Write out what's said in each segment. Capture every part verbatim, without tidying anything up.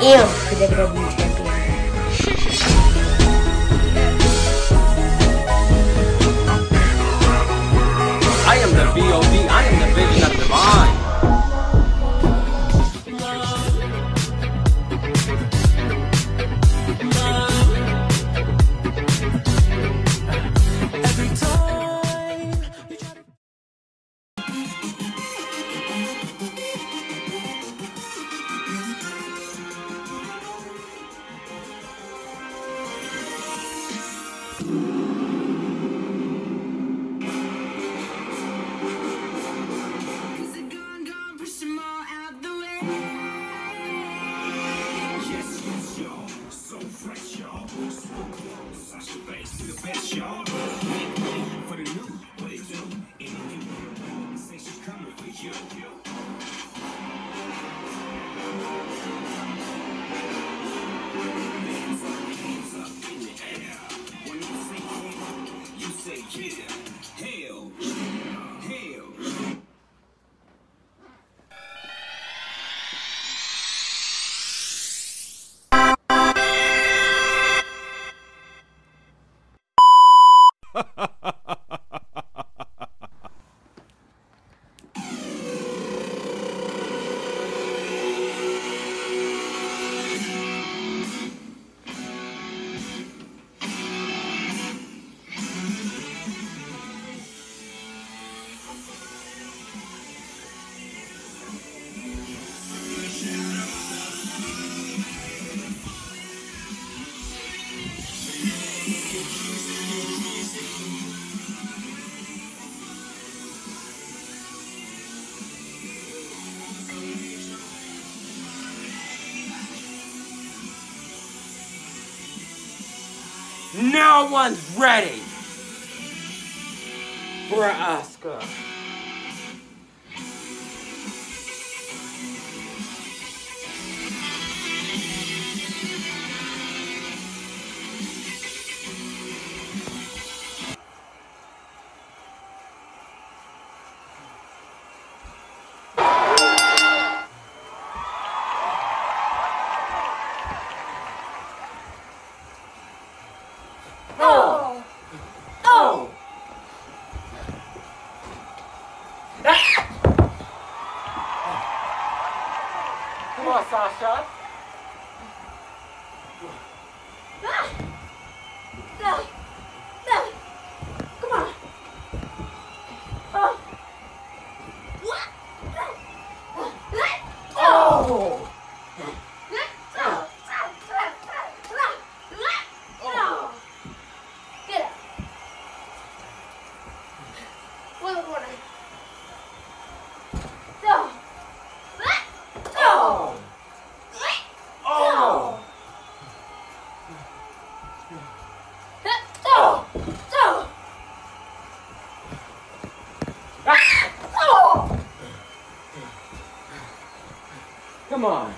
am the W W E champion. I am the V O D, I am the vision of divine. No one's ready for Asuka. Oh! Oh! Come on, Sasha. Come on. Oh. Oh. Get up. One corner. Oh. Oh. Oh! Oh. Oh. Oh. Come on.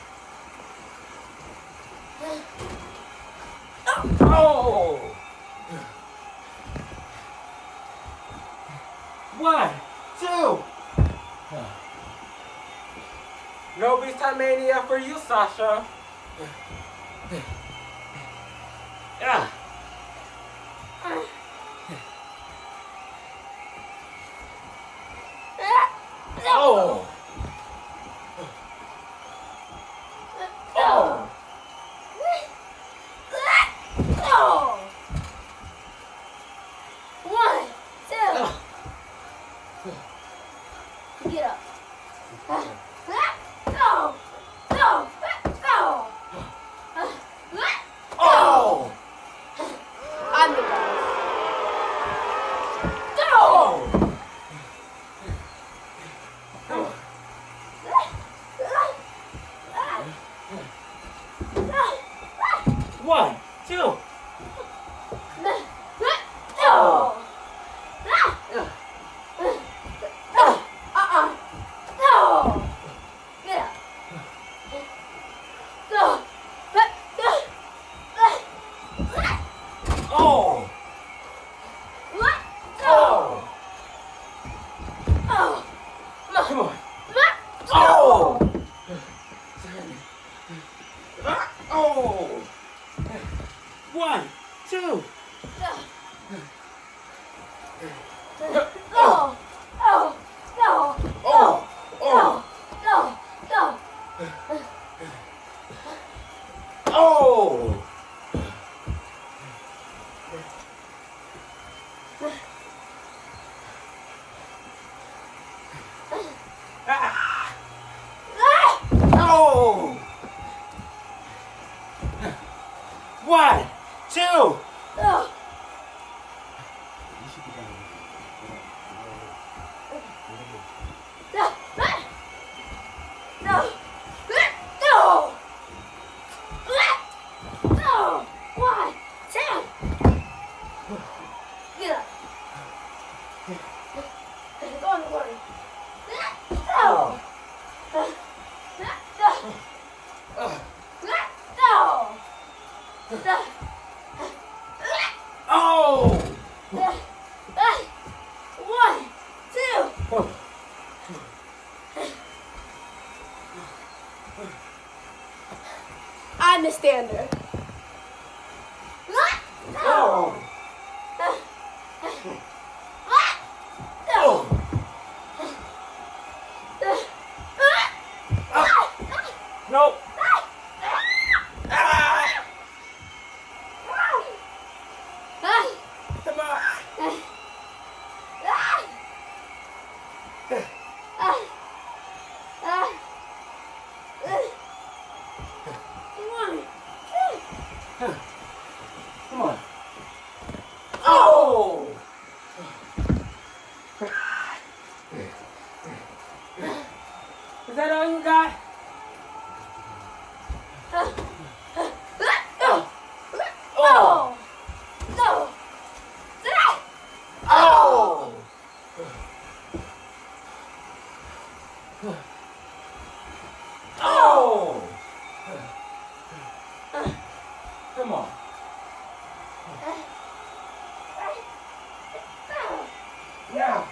Oh! One, two. No Beast Time Mania for you, Sasha. Yeah. Oh! Oh! Oh. One, two. Get up. Oh. Oh. Oh. Oh! I'm the boss. Oh! One, two. Oh. Uh-uh. No. Get up. Go. Oh! What? Oh! Oh. Come on. What? Oh! bystander. Oh. Oh. No. Ah. Come on. Come on. Oh. Is that all you got? Oh. Oh. No. No. Oh. Oh. Come on. Yeah.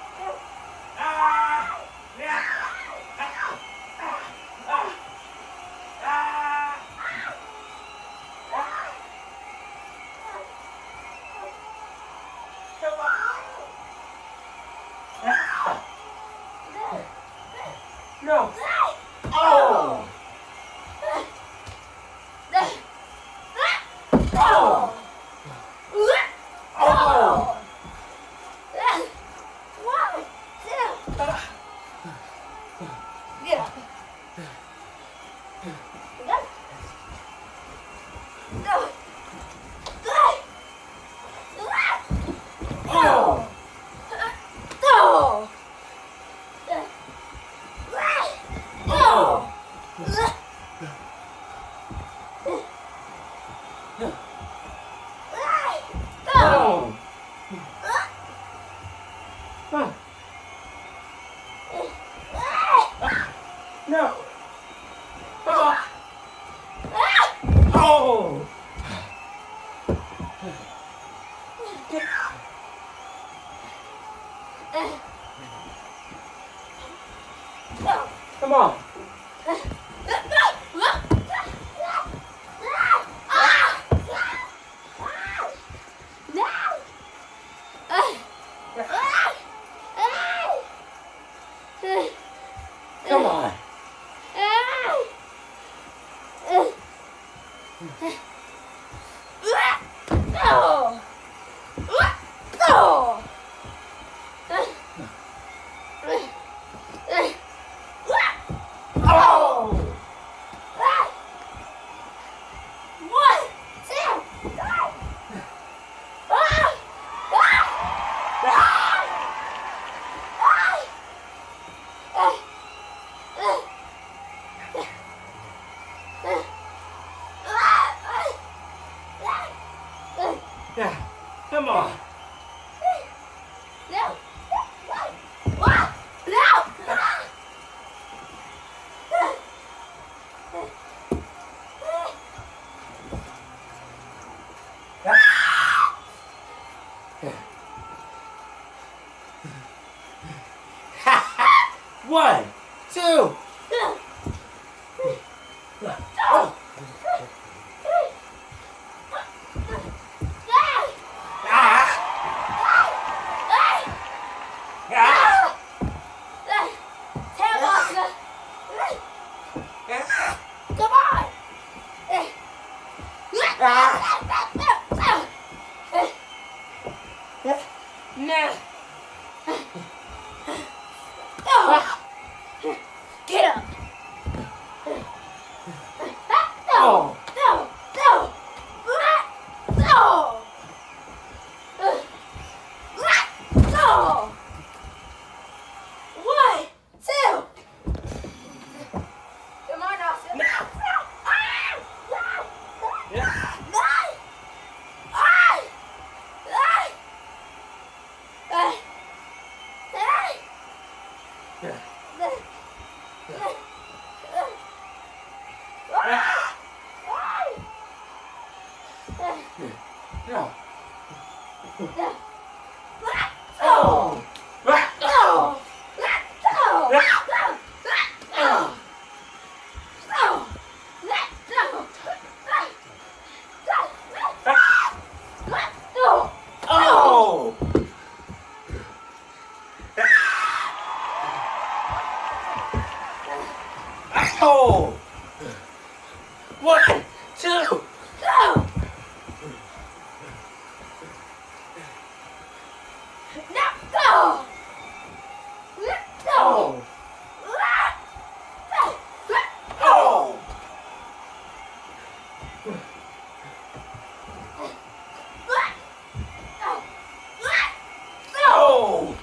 Ah. Yeah. Ah. Ah. Ah. Come on. Ah. No. Oh. Oh. Oh. One, two. Get up. Get up. No. Oh. No. No. Oh. Oh. No. Oh. Oh. Come on. Come on. No. No. Oh. One, two, three. Ah! Yeah. Come on. No. Ah! No. One, two. Oh. Ah. Ah. Tail Oscar. Ah. Come on. Ah. No. Oh. Get up. Oh. No. No. No. No. One, two. Come on, Austin. No. Ah! Yeah. No. Ah! Ah! Ah! Ah! Yeah. No. Oh. Oh! One, two! Go! Now go! Let's go! Oh! Go! Oh! Oh!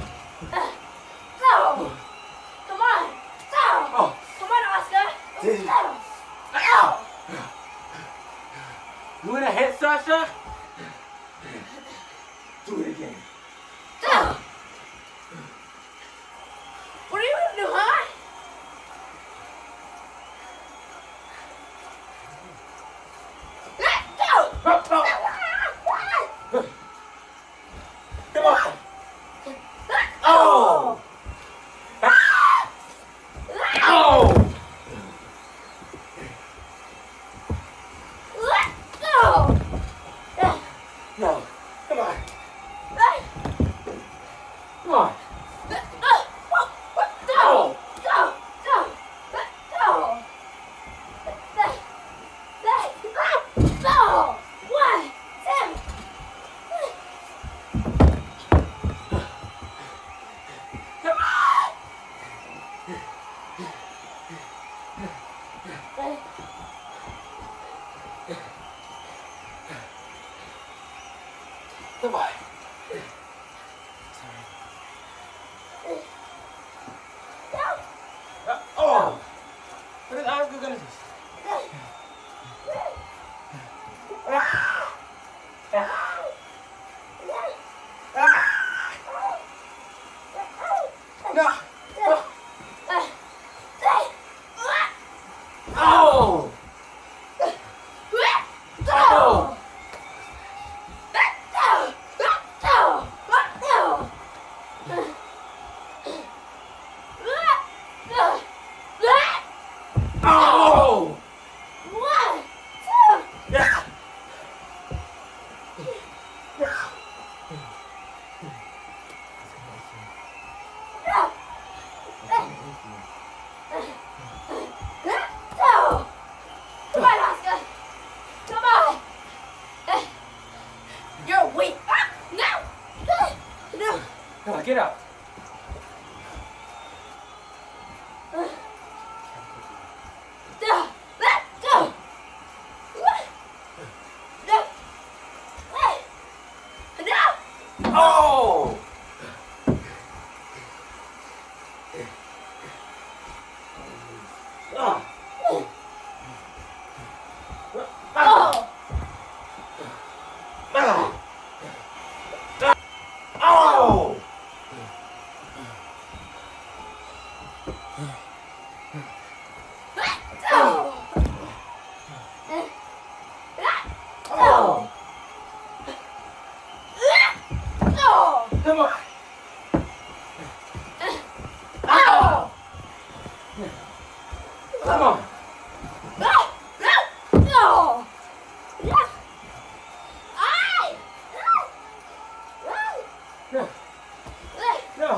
Go! Come on! Go! Oh! Come on, Oscar! Did you- Go! Ow! You want a hit, Sasha? Do it again. Go! What are you gonna do, huh? Let's go! Oh, oh. Come on! Oh! Oh! Let's go! No. Come on. Come on. Go! Go! Go! Go! Go! One, two. Come on. Come on. Uh, oh! What is Oscar gonna do? Ah! Ah! Ah! No! Oh! Oh! Oh! One, two. Yeah! No! Come on, Oscar! Come on! You're weak! Ah, no! No! Come on, get up. No! Let go! No! No! Oh! Ah! Oh! Ah! Oh! No! Oh! No! Come on! No! Come on! No! No! No! Yeah! I! No! No!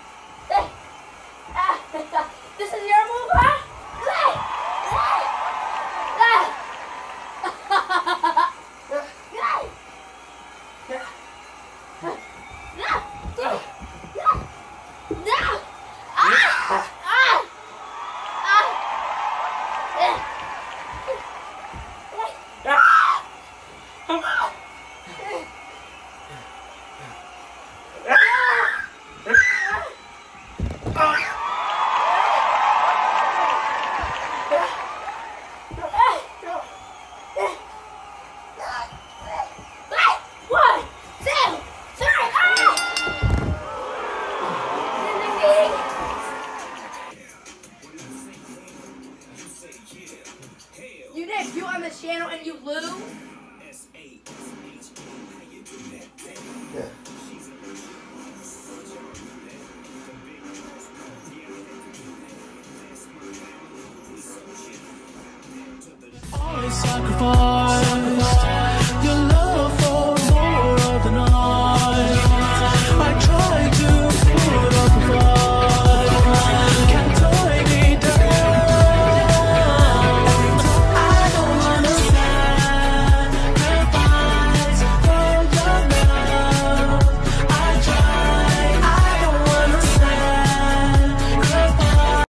This is your move, huh? Ah! Come on! One, two, three, ah! You debut on the channel and you lose? Always sacrifice.